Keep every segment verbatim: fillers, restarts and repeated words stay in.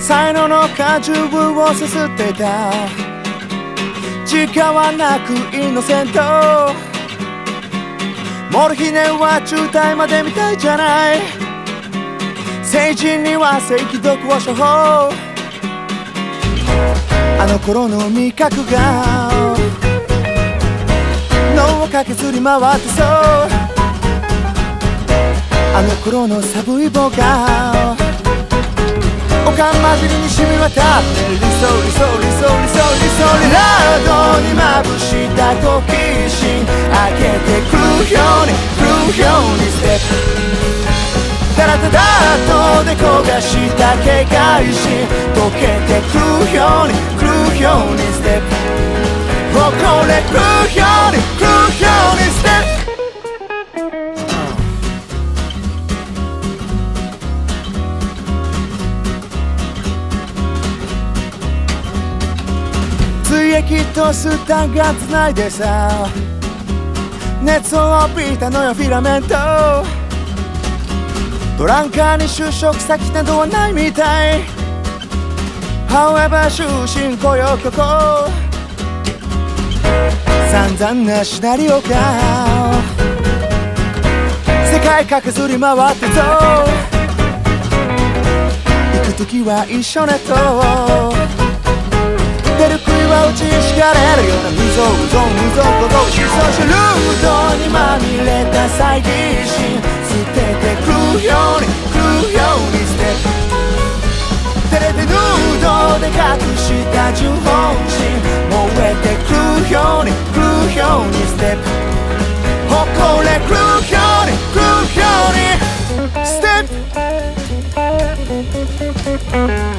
才能の果汁をすすっていた。時間はなくイノセント。モルヒネは中退までみたいじゃない。成人には正規読を処方。あの頃の味覚が脳を駆けずり回ってそう。あの頃の寒い棒がおかん混じりに染み渡って理想理想理想理想理想にラードにまぶした好奇心開けてくるようにくるようにステップただただ後で焦がした警戒心溶けてくるようにくるようにステップここでくるようにくるようにステップ髄液とスタンがつないでさ熱を帯びたのよフィラメントトランカーに就職先などはないみたい However 終身雇用虚構散々なシナリオが世界駆けずり回ってぞ行く時は一緒ねと出る杭は打ちひしがれるような無造無造無造無造思想者ルードにまみれた猜疑心捨ててくるようにくるようにステップ照れてヌードで隠した純本心燃えてくるようにくるようにステップ誇れくるようにくるようにステップ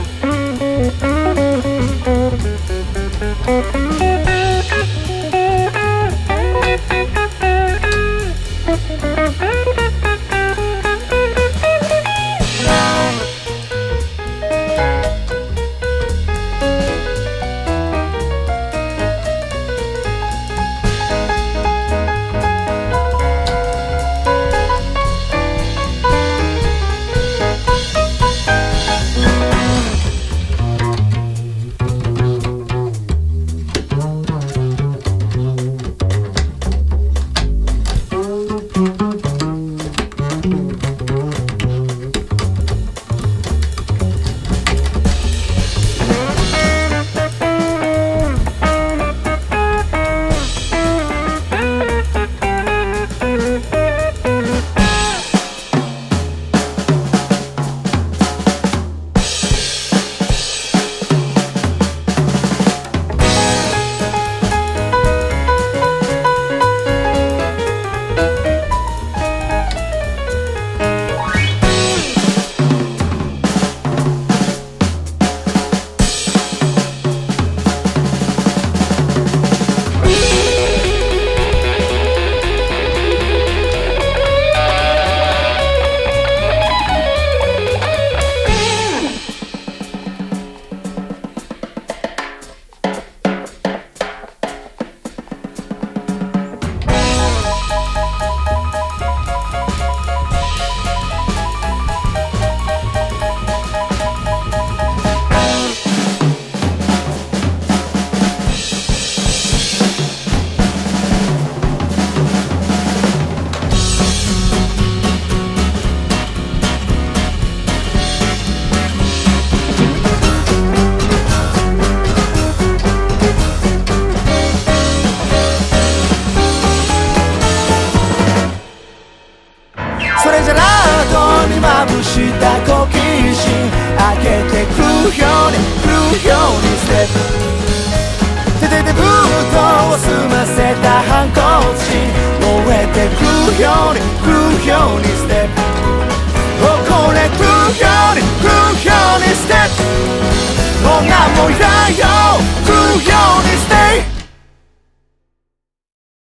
まぶした好奇心開けてくるようにくるようにステップ手ででブートを済ませた反抗心燃えてくるようにくるようにステップこれくるようにくるようにステップもう何もいらんよくるように